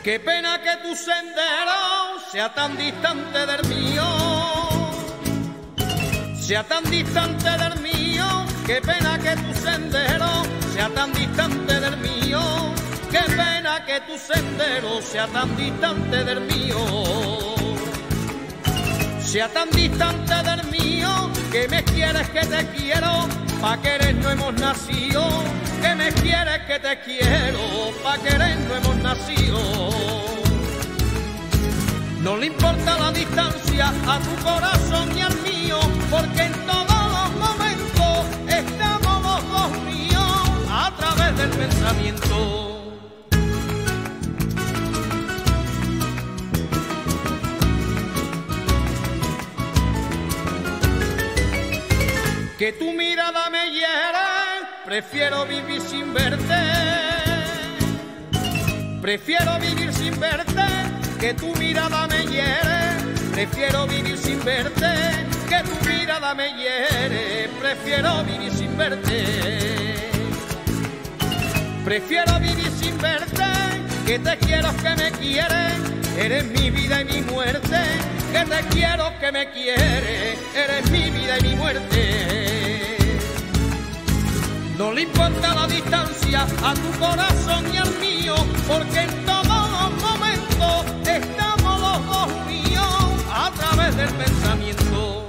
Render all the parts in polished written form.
Qué pena que tu sendero sea tan distante del mío, sea tan distante del mío. Qué pena que tu sendero sea tan distante del mío. Qué pena que tu sendero sea tan distante del mío, sea tan distante del mío. Que me quieres que te quiero, pa' querer no hemos nacido. Que me quieres que te quiero, pa' querer no hemos nacido. No le importa la distancia a tu corazón y al mío, porque en todos los momentos estamos los dos unidos a través del pensamiento. Que tu mirada me hiere, prefiero vivir sin verte. Prefiero vivir sin verte. Que tu mirada me hiere, prefiero vivir sin verte. Que tu mirada me hiere, prefiero vivir sin verte. Prefiero vivir sin verte. Que te quiero, que me quieres, eres mi vida y mi muerte. Que te quiero, que me quieres, eres mi vida y mi muerte. No le importa la distancia a tu corazón y al mío, porque en todos los momentos estamos los dos unidos a través del pensamiento.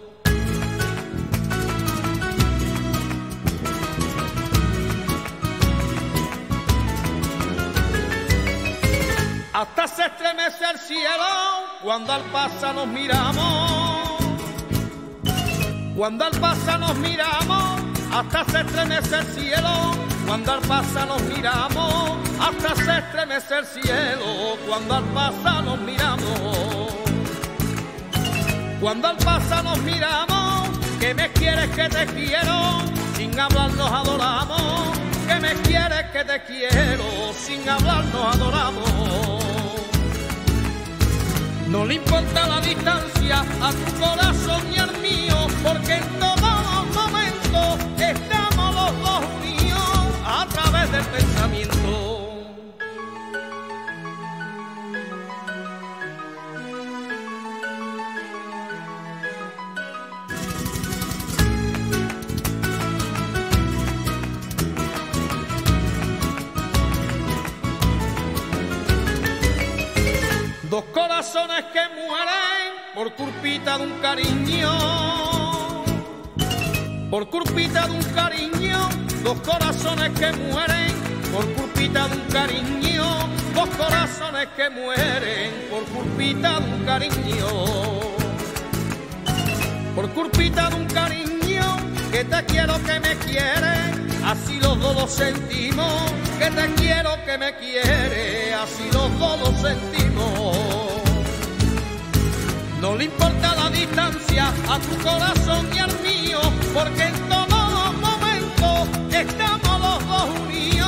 Hasta se estremece el cielo cuando al pasar nos miramos. Cuando al pasar nos miramos, hasta se estremece el cielo. Cuando al pasar nos miramos, hasta se estremece el cielo. Cuando al pasar nos miramos. Cuando al pasar nos miramos, que me quieres que te quiero, sin hablar nos adoramos. Que me quieres que te quiero, sin hablar nos adoramos. No le importa la distancia a tu corazón y al mío, porque en todos los momentos estamos los dos unidos a través del pensamiento. Dos corazones que mueren por culpita de un cariño, por culpita de un cariño. Dos corazones que mueren por culpita de un cariño. Dos corazones que mueren por culpita de un cariño. Por culpita de un cariño, que te quiero, que me quieres, así los dos lo sentimos. Que te quiero, que me quieres, así los dos lo sentimos. No le importa la distancia a tu corazón y al mío, porque en todos los momentos estamos los dos unidos